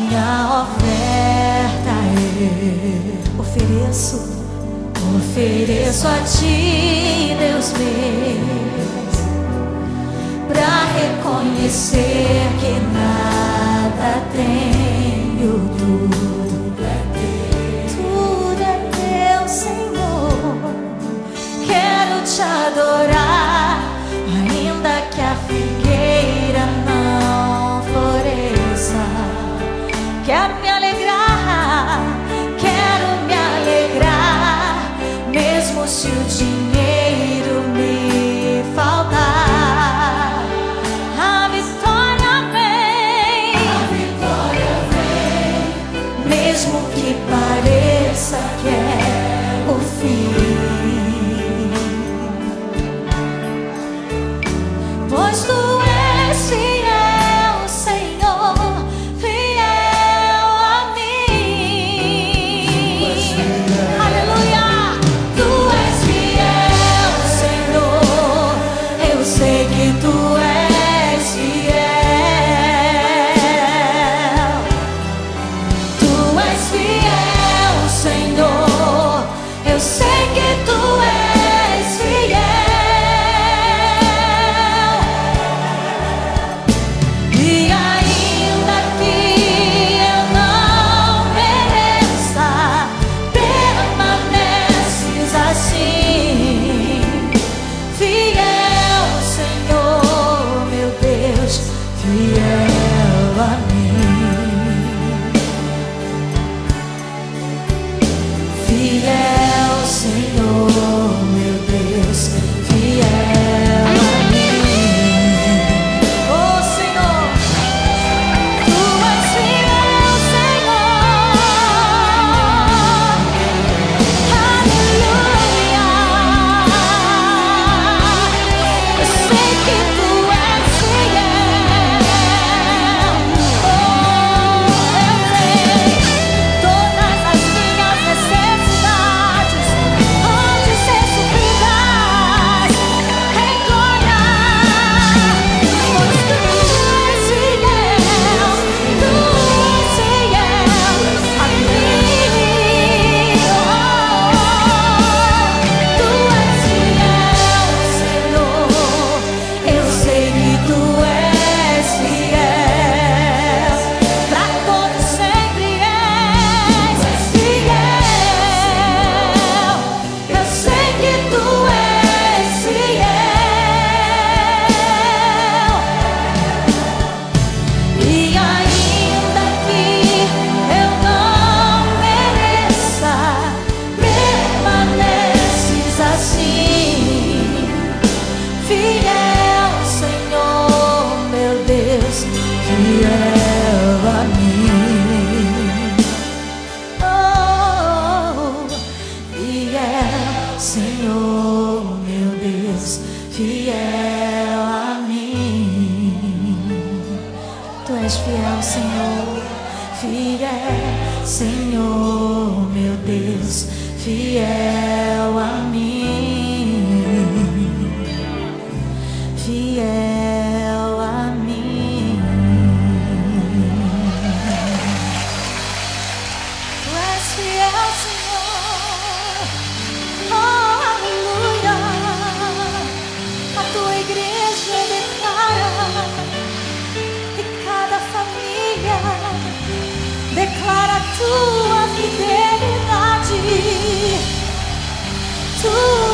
minha oferta eu ofereço a Ti, Deus meu, pra reconhecer que nada tenho, tudo é Teu, Senhor. Quero Te adorar, ainda que a figueira não floresça. Quero me alegrar, mesmo se o dinheiro me faltar. A vitória vem, mesmo que pareça que é o fim. Pois Tu és fiel, Senhor, fiel a mim. Aleluia. Sei que Tu és fiel, Tu és fiel, Senhor. Eu sei que Tu és fiel, e ainda que eu não mereça, permaneces assim, fiel. Fiel a mim, fiel, Senhor, meu Deus, fiel a mim. Oh, Senhor, Tu és fiel, Senhor. Aleluia. Eu sei que Tu és fiel. Senhor, meu Deus, fiel a mim. Tu és fiel, Senhor, fiel, Senhor, meu Deus, fiel a mim, fiel a mim. Tu és fiel, Senhor. Declara Tua fidelidade, Tu